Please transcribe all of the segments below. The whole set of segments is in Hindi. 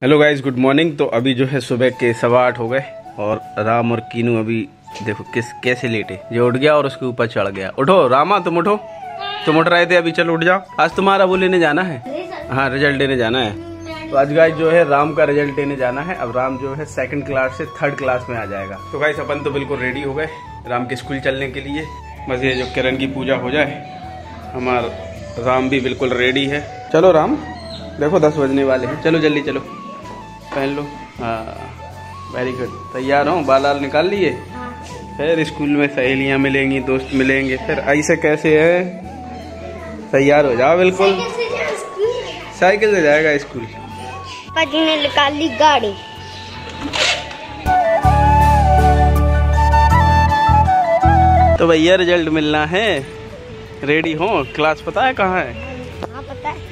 Hello guys, good morning. तो अभी जो है सुबह के 8:15 हो गए और राम और कीनू अभी देखो कैसे लेटे। जो उठ गया और उसके ऊपर चढ़ गया। उठो रामा, तुम उठो, तुम उठ रहे थे अभी, चलो उठ जाओ। आज तुम्हारा वो लेने जाना है, हाँ रिजल्ट लेने जाना है। तो आज गाइस जो है राम का रिजल्ट लेने जाना है। अब राम जो है 2nd क्लास से 3rd क्लास में आ जाएगा। तो गाइस अपन तो बिल्कुल रेडी हो गए राम के स्कूल चलने के लिए। बस ये जो किरण की पूजा हो जाए, हमारा राम भी बिल्कुल रेडी है। चलो राम, देखो 10 बजने वाले हैं, चलो जल्दी चलो, पहन लो। हाँ वेरी गुड, तैयार हो? बाल निकाल लिए? फिर स्कूल में सहेलियां मिलेंगी, दोस्त मिलेंगे, फिर ऐसे कैसे है? तैयार हो जाओ बिल्कुल। साइकिल से जाएगा स्कूल। पाजी ने निकाल ली गाड़ी। तो भैया रिजल्ट मिलना है, रेडी हो? क्लास पता है कहाँ है? हाँ पता है,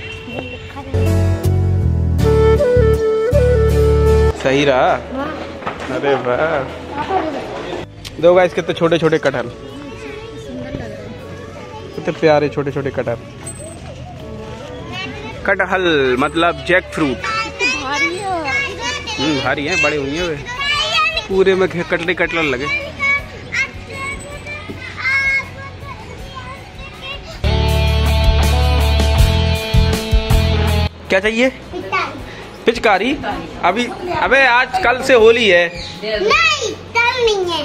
सही रहा। अरे वाह, दो गाइस कितने छोटे छोटे कटहल, कितने प्यारे छोटे छोटे कटहल। कटहल मतलब जैक फ्रूट। भारी है, बड़े हुए वे, पूरे में कटले कटल लगे। क्या चाहिए? पिचकारी? अभी अबे आज कल से होली है। नहीं कल नहीं है।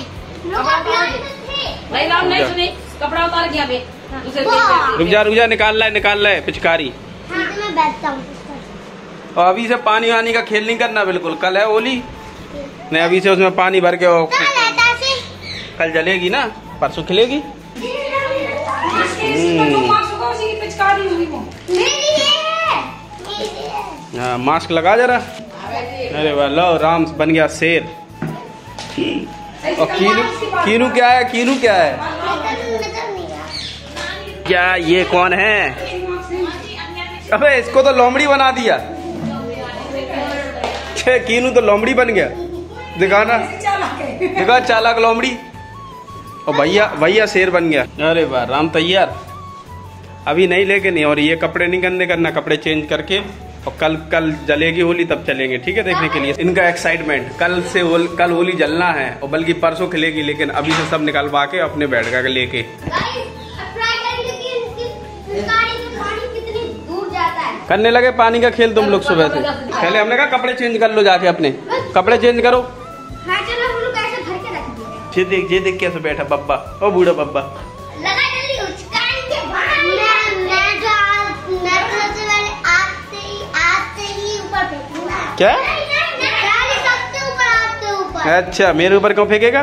भाई राम नहीं सुने, कपड़ा उतार गया बे। रुक जा निकाल ला है पिचकारी। हाँ, तो मैं बैठता हूँ। और अभी से पानी वानी का खेल नहीं करना बिल्कुल। कल है होली, नहीं अभी से उसमें पानी भर के कल जलेगी ना, परसों खिलेगी। हाँ मास्क लगा जरा। अरे वाह, लो राम बन गया शेर। और कीनू क्या है? कीनू क्या है? क्या ये कौन है? अबे इसको तो लोमड़ी बना दिया। छे कीनू तो लोमड़ी बन गया। दिखाना, दिखा चालाक लोमड़ी। और भैया शेर बन गया। अरे वाह राम तैयार। अभी नहीं लेके नहीं, और ये कपड़े नहीं गंदे करना, कपड़े चेंज करके। और कल जलेगी होली, तब चलेंगे, ठीक है, देखने के लिए। इनका एक्साइटमेंट, कल होली जलना है, और बल्कि परसों खिलेगी, लेकिन अभी से सब निकलवा के अपने बैठ का लेके। करने लगे पानी का खेल तुम लोग सुबह से। पहले हमने कहा कपड़े चेंज कर लो, जाके अपने कपड़े चेंज करो। ये देख कैसे बैठा बब्बा, ओ बूढ़ा बब्बा। क्या? अच्छा मेरे ऊपर क्यों फेंकेगा?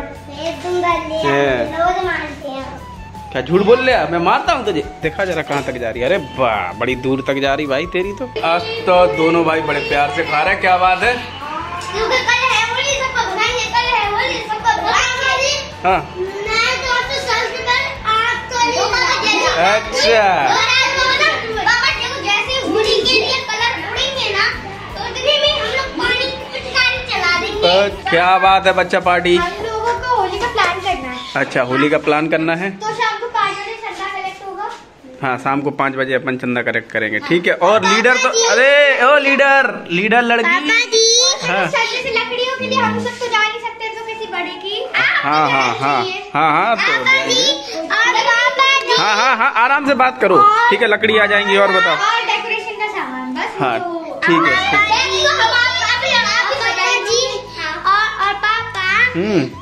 क्या झूठ बोल लिया? मैं मारता हूँ तुझे। देखा जरा कहाँ तक जा रही है। अरे वाह, बड़ी दूर तक जा रही भाई तेरी तो। आज तो दोनों भाई बड़े प्यार से खा रहे हैं। क्या बात है? हाँ अच्छा, क्या बात है बच्चा पार्टी। हम लोगों को होली का प्लान करना है। अच्छा होली का प्लान करना है, तो शाम को 5 बजे चंदा कलेक्ट होगा। हाँ शाम को 5 बजे अपन चंदा कलेक्ट करेंगे, ठीक है। और लीडर तो, अरे ओ लीडर लड़की। हाँ। से लकड़ियों के लिए हम सब तो जा नहीं सकते, तो किसी बड़े की। हाँ तो हाँ आराम से बात करो, ठीक है। लकड़ी आ जाएंगी। और बताओ? और डेकोरेशन का सामान बस। हाँ ठीक है। और पापा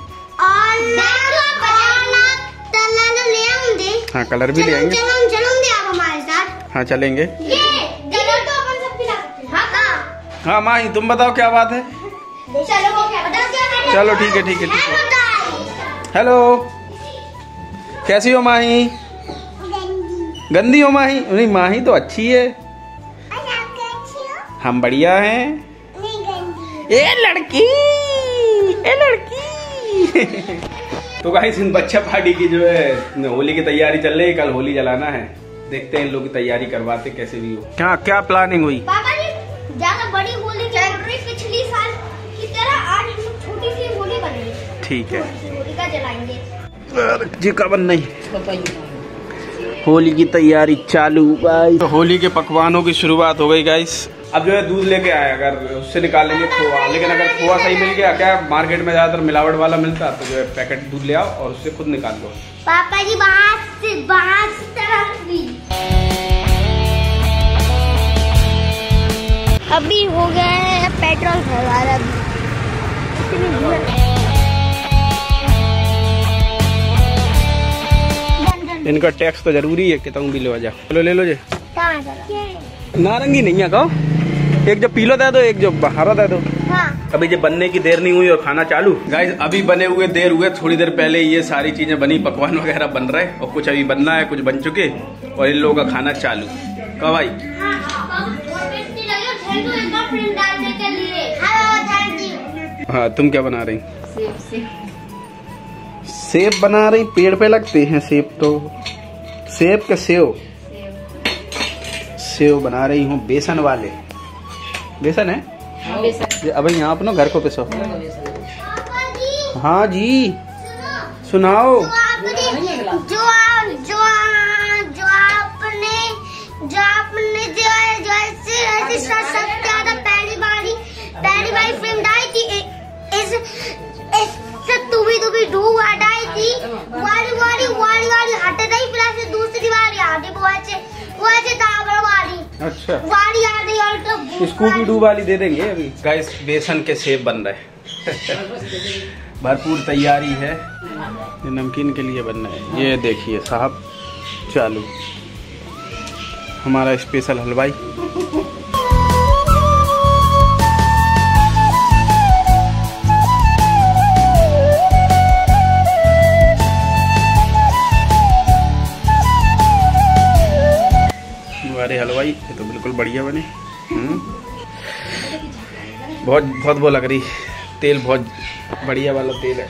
हाँ कलर भी ले आएंगे। चलोगे आप हमारे साथ? हाँ चलेंगे। ये कलर तो अपन सब ला सकते हैं। हाँ माही तुम बताओ क्या बात है? चलो वो क्या बताओ क्या? चलो ठीक है। हेलो, कैसी हो माही? गंदी हो माही? नहीं माही तो अच्छी है। हम बढ़िया हैं। ए लड़की तो गाइस इन बच्चा पार्टी की जो है होली की तैयारी चल रही है। कल होली जलाना है, देखते हैं इन लोग की तैयारी करवाते कैसे भी हो। क्या प्लानिंग हुई? पापा जी ज्यादा बड़ी होली चल रही, पिछली साल की तरह आज छोटी सी होली बनेगी। ठीक है, होली का जलाएंगे। जी का बन नहीं। होली की तैयारी चालू गाइस। तो होली के पकवानों की शुरुआत हो गई गाइस। अब जो है दूध लेके आए, अगर उससे निकाल लेंगे खोआ, लेकिन अगर खोआ सही मिल गया, क्या मार्केट में ज्यादातर मिलावट वाला मिलता, तो जो है पैकेट दूध ले आओ और उससे खुद निकाल लो। पापा जी बाहर से तरफ भी अभी हो गया है पेट्रोल भरवा। इनका टैक्स तो जरूरी है, कितना भी लो जा। चलो ले लो जी। नारंगी नहीं है कहो, एक जो पीलो दे दो, एक जो हरा दे दो। हाँ। अभी जो बनने की देर नहीं हुई और खाना चालू। गाइस अभी बने हुए देर हुए, थोड़ी देर पहले ये सारी चीजें बनी, पकवान वगैरह बन रहे और कुछ अभी बनना है, कुछ बन चुके और इन लोगों का खाना चालू। कहो भाई हाँ, तुम क्या बना रही? सेब बना रही। पेड़ पे लगते हैं सेब, तो सेब के सेव बना रही हूँ, बेसन वाले। बेसन है अब यहाँ अपना घर को पिसो। हाँ जी सुनाओ। जो आपने पहली बारी फिल्म डाली थी, इससे तुबी ढूंढ हटाई थी, वाली हटे गई, फिर दूसरी बारी आधी वो ऐसे दाबर वाली। अच्छा वाली आधी और तो स्कूबी डू वाली दे देंगे अभी। गाइस बेसन के सेब बन रहे भरपूर तैयारी है, ये नमकीन के लिए बन रहा है। ये देखिए साहब चालू हमारा स्पेशल हलवाई। हमारे हलवाई ये तो बिल्कुल बढ़िया बने। बहुत वो लग रही, तेल बहुत बढ़िया वाला तेल है,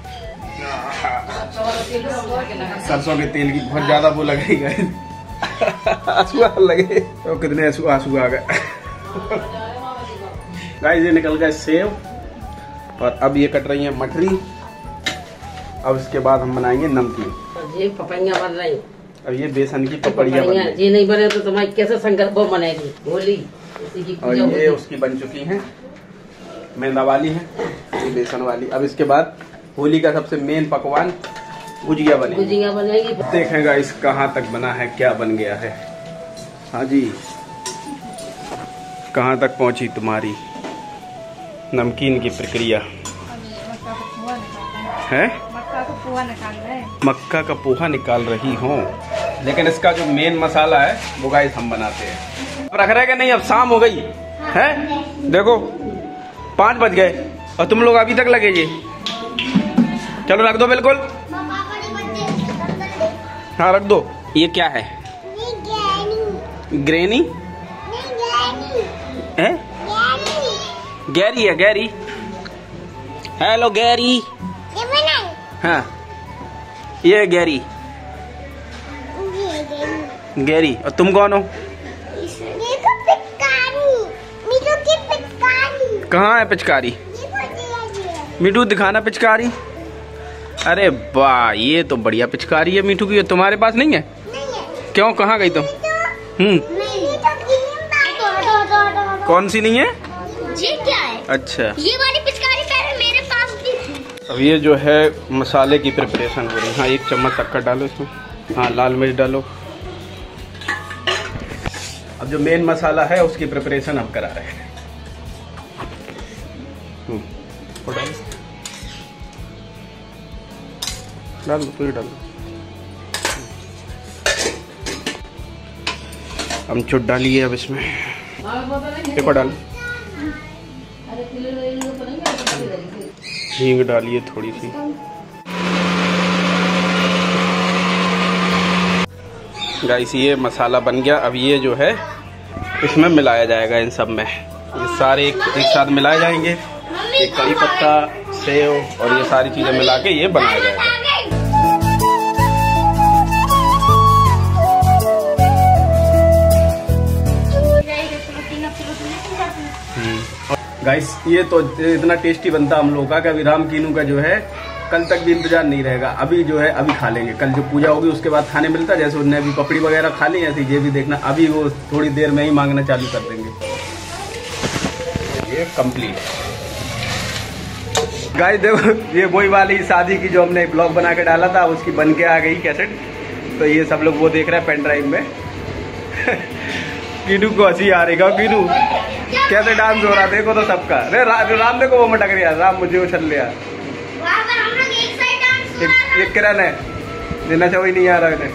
सरसों के तेल की बहुत ज्यादा वो लग रही है। आंसू लगे तो कितने आंसू आ गए। गाइस ये निकल गए सेव और अब ये कट रही है मठरी। अब इसके बाद हम बनाएंगे नमकीन। ये पपैया बन रही, अब ये बेसन की पपड़िया बन रही। ये नहीं बने तो तुम्हारी कैसे संकल्प बनेगी होली। और ये उसकी बन चुकी है, मैदा वाली है, ये बेसन वाली। अब इसके बाद होली का सबसे मेन पकवान गुजिया बनेगी। देखेगा इस कहाँ तक बना है, क्या बन गया है। हाँ जी कहाँ तक पहुँची तुम्हारी नमकीन की प्रक्रिया है? मक्का का पोहा निकाल रही हूँ, लेकिन इसका जो मेन मसाला है वो गाइस हम बनाते हैं। अब रख रहे कि नहीं, अब शाम हो गई है, देखो 5 बज गए और तुम लोग अभी तक लगे जी। चलो रख दो बिल्कुल, हाँ रख दो। ये क्या है? ग्रेनी है? गैरी है, गैरी। Hello Gary. हाँ ये गैरी। गैरी और तुम कौन हो? कहाँ है पिचकारी? मिठू दिखाना पिचकारी। अरे वाह ये तो बढ़िया पिचकारी है मिठू की, तुम्हारे पास नहीं है? क्यों कहाँ गई तुम? कौन सी नहीं है? ये क्या है? अच्छा ये वाली पिचकारी पहले मेरे पास भी थी। अब ये जो है मसाले की प्रिपरेशन हो रही है। हाँ 1 चम्मच शक्कर डालो इसमें, हाँ लाल मिर्च डालो। अब जो मेन मसाला है उसकी प्रिपरेशन हम करा रहे हैं। डाल दो, पूरी डाल दो। हम चुट डालिए अब इसमें, एक और डाल, हींग डालिए थोड़ी सी। गाइस ये मसाला बन गया। अब ये जो है इसमें मिलाया जाएगा, इन सब में ये सारे एक साथ मिलाए जाएंगे। ये कड़ी पत्ता, सेव और ये सारी चीजें मिला के ये बनाया जाएगा। गाइस ये तो इतना टेस्टी बनता हम लोग का कि अभी राम कीनू का जो है कल तक भी इंतजार नहीं रहेगा। अभी जो है अभी खा लेंगे, कल जो पूजा होगी उसके बाद खाने मिलता, जैसे उन्हें अभी पपड़ी वगैरह खा ली, ऐसे ये भी देखना अभी वो थोड़ी देर में ही मांगना चालू कर देंगे। ये कंप्लीट। गाइस देखो ये वही वाली शादी की जो हमने ब्लॉग बना के डाला था उसकी बन के आ गई कैसेट। तो ये सब लोग वो देख रहे हैं पेन ड्राइव में। कीनू को हंसी आ रही है। कीनू कैसे डांस हो रहा देखो तो सबका। अरे राम देखो वो मटक रहा, राम मुझे उछल लिया। एक किरण है देना चाहिए नहीं आ रहा है।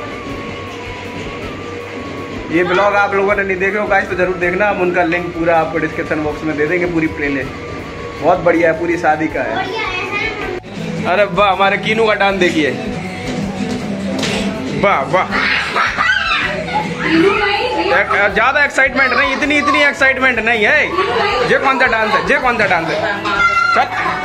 ये ब्लॉग आप लोगों ने नहीं देखे हो गाइस तो जरूर देखना, हम उनका लिंक पूरा आपको डिस्क्रिप्शन बॉक्स में दे देंगे, पूरी प्लेलिस्ट बहुत बढ़िया है, पूरी शादी का है। अरे वाह हमारे कीनू का डांस देखिए, वाह वाह। ज्यादा एक्साइटमेंट नहीं, इतनी एक्साइटमेंट नहीं है। ये कौन सा डांस है, ये कौन सा डांस है? चल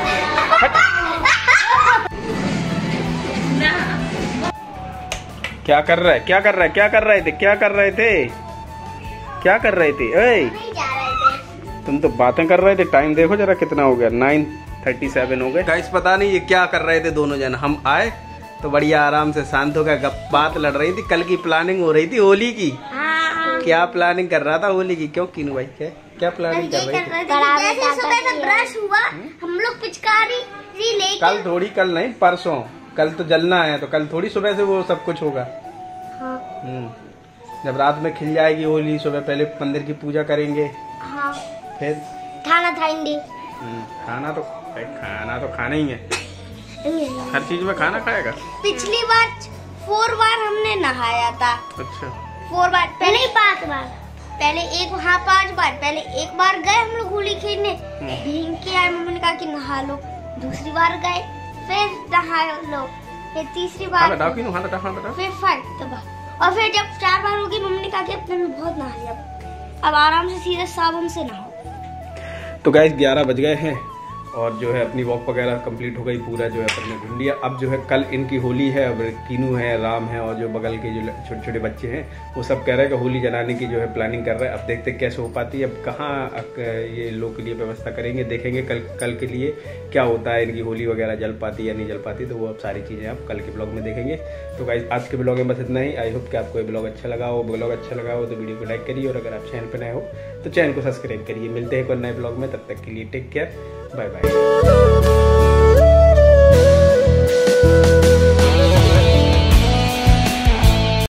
क्या कर रहा है, क्या कर रहा है, क्या कर रहे थे, क्या कर रहे थे, क्या कर रहे थे? ए तुम तो बातें कर रहे थे। टाइम देखो जरा कितना हो गया, 9:37 हो गए। गाइस पता नहीं ये क्या कर रहे थे दोनों जन। हम आए तो बढ़िया आराम से शांत हो गया, बात लड़ रही थी। कल की प्लानिंग हो रही थी होली की। क्या प्लानिंग कर रहा था होली की? क्यों कीनू भाई क्या प्लानिंग कर रही थी? जैसे सुबह से ब्रश हुआ हम लोग पिचकारी लेके। कल थोड़ी, कल नहीं परसों, कल तो जलना है तो कल थोड़ी सुबह से वो सब कुछ होगा। हाँ। जब रात में खिल जाएगी होली, सुबह पहले मंदिर की पूजा करेंगे। हाँ। फिर खाना खाएंगे। खाना तो खाना ही है, हर चीज में खाना खाएगा। पिछली बार 4 बार हमने नहाया था। अच्छा 4 बार, पहले 5 बार, पहले 5 बार। पहले एक बार गए हम लोग होली खेलने, भीग के आए, मम्मी ने कहा कि नहा लो। दूसरी बार गए फिर नहा लो, फिर तीसरी बार फिर 5 बार, और फिर जब 4 बार होगी मम्मी ने कहा कि अब तुमने बहुत नहा लिया, अब आराम से सीधे साबुन से नहाओ। तो गाइस 11 बज गए हैं और जो है अपनी वॉक वगैरह कंप्लीट हो गई, पूरा जो है अपने घूम लिया। अब जो है कल इनकी होली है, अब कीनू है, राम है और जो बगल के जो छोटे छोटे बच्चे हैं वो सब कह रहे हैं कि होली जलाने की जो है प्लानिंग कर रहे हैं। अब देखते कैसे हो पाती है, अब कहाँ ये लोग के लिए व्यवस्था करेंगे, देखेंगे कल के लिए क्या होता है, इनकी होली वगैरह जल पाती या नहीं जल पाती, तो वो अब सारी चीज़ें आप कल के ब्लॉग में देखेंगे। तो गाइस आज के ब्लॉग में बस इतना ही। आई होप कि आपको ये ब्लॉग अच्छा लगा हो। ब्लॉग अच्छा लगा हो तो वीडियो को लाइक करिए और अगर आप चैनल पर नए हो तो चैनल को सब्सक्राइब करिए। मिलते हैं कोई नए ब्लॉग में, तब तक के लिए टेक केयर, बाय बाय।